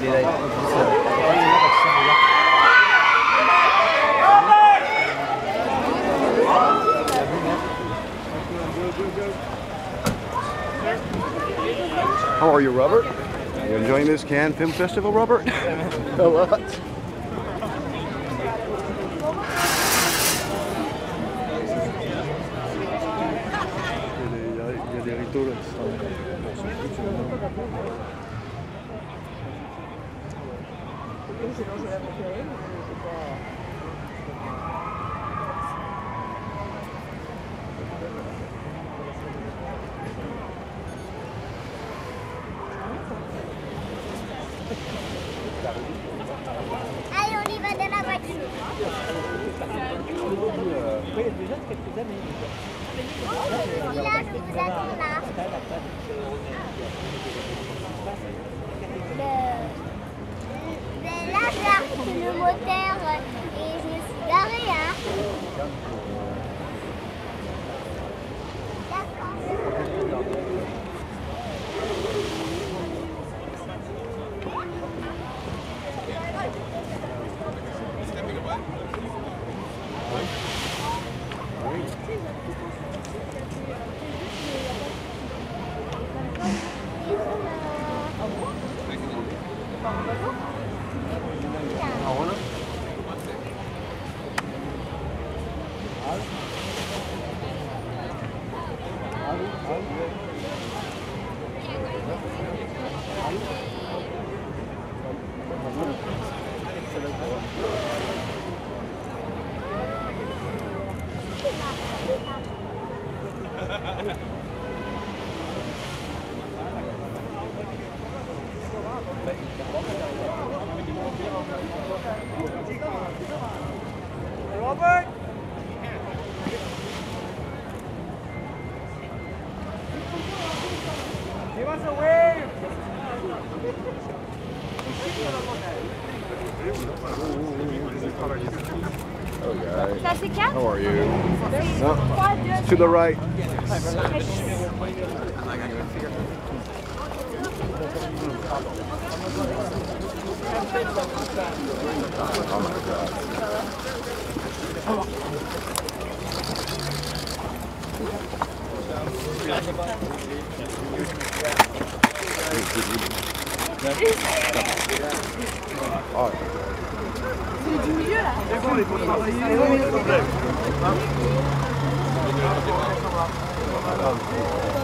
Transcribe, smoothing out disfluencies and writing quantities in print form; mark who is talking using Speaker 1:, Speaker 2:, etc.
Speaker 1: il est là.
Speaker 2: How are you, Robert? Are you enjoying this Cannes Film Festival, Robert? A lot. Il y a des rideaux là qui sont...
Speaker 3: Allez, on y va dans la voiture.
Speaker 4: Déjà quelques années.
Speaker 3: Là, je vous attends là. Ben là, j'arrête le moteur et je me suis garée, hein.
Speaker 4: Robert! Give us a wave!
Speaker 2: Okay.
Speaker 3: Ça c'est 4.
Speaker 2: How are you? No, to the right. Oh my God. Oh.
Speaker 3: C'est du milieu là.
Speaker 4: C'est bon, les potes.
Speaker 2: Hein?